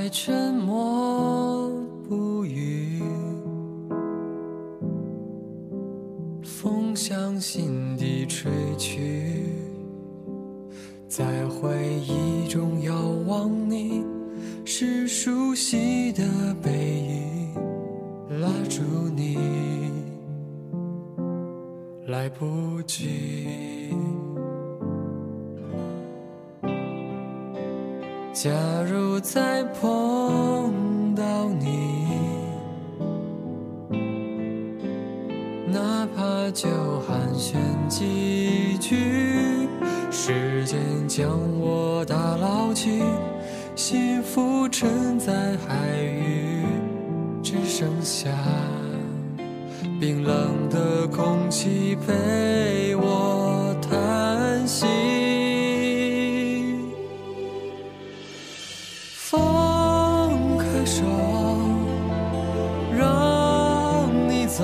沉默不语，风向心底吹去，在回忆中遥望你，是熟悉的背影，拉住你来不及。假如再碰到你，哪怕就寒暄几句，时间将我打捞起，幸福沉在海域，只剩下冰冷的空气陪我叹息。放开手，让你走，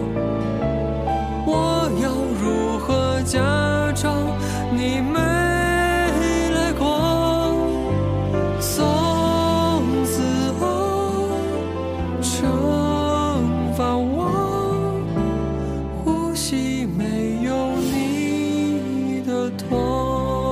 我要如何假装你没来过？从此后惩罚我，呼吸没有你的痛。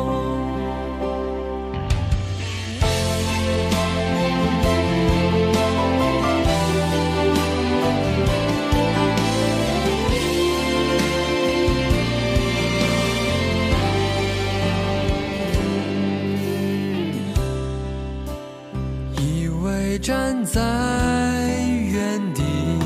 以为站在原地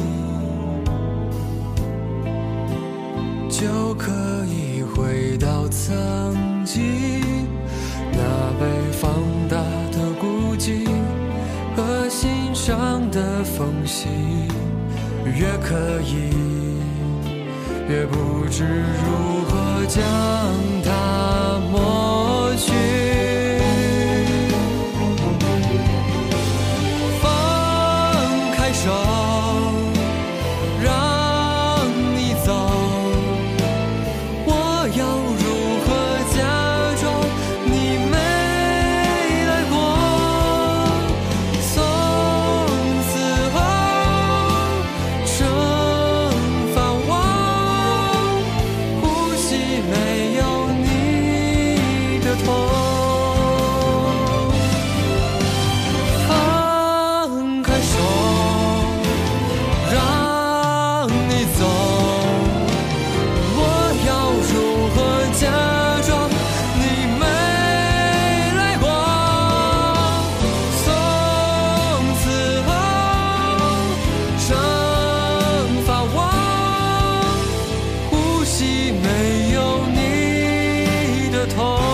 就可以回到曾经，那被放大的孤寂和心上的缝隙，越可以越不知如何将它抹去。手，让你走，我要如何假装你没来过？从此后惩罚我，呼吸没有你的痛。放开手，没有你的痛。